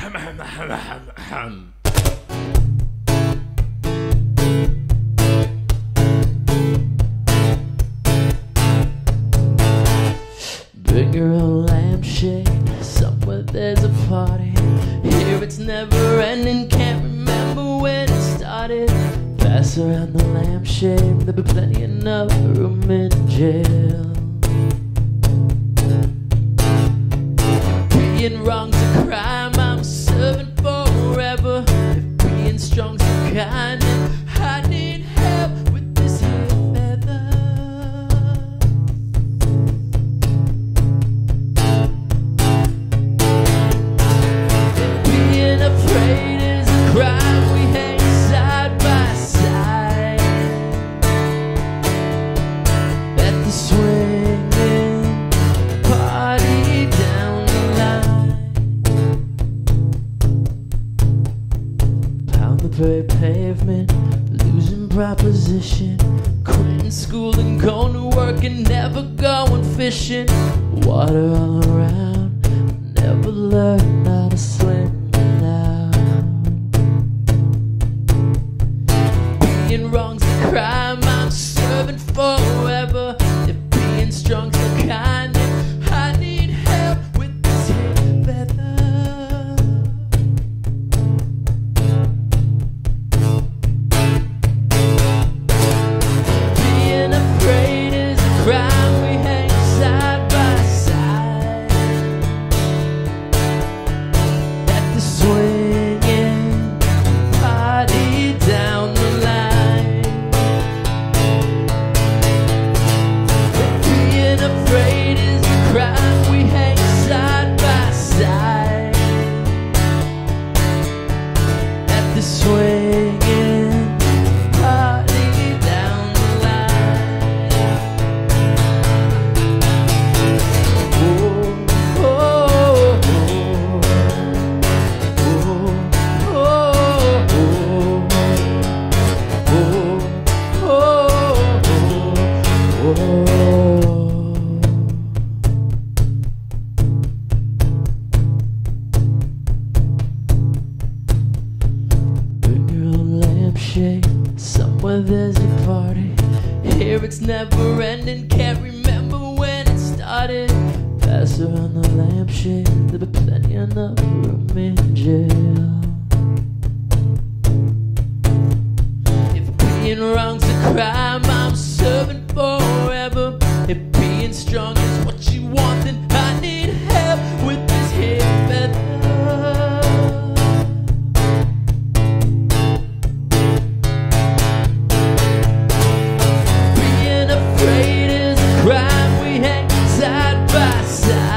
Bring your own lampshade, somewhere there's a party. Here it's never ending, can't remember when it started. Pass around the lampshade, there'll be plenty enough room in jail. Being wrong's a crime, I'm serving forever. If being strong's a kind, I need help with this here feather. If being afraid is a crime, we hang side by side at the swinging party down the line. Pound the very pavement, losing proposition, quitting school and going to work and never going fishing. Water all around, never learn how to swim now. Being wrong's a crime, I'm serving forever. If being strong's the kind, I need help with this here feather. Being afraid is a crime, we hang side by side at the swinging party down the line. Being afraid is a crime, we hang side by side at the swinging party down the line. Oh, oh, Bring your own lampshade, somewhere there's a party. Here it's never ending, can't remember when it started. Pass around the lampshade, there'll be plenty enough room in jail. If being wrong's a crime, I'm serving forever. If being strong is what you want, then I need help with this here feather. Being afraid is a crime, we hang side by side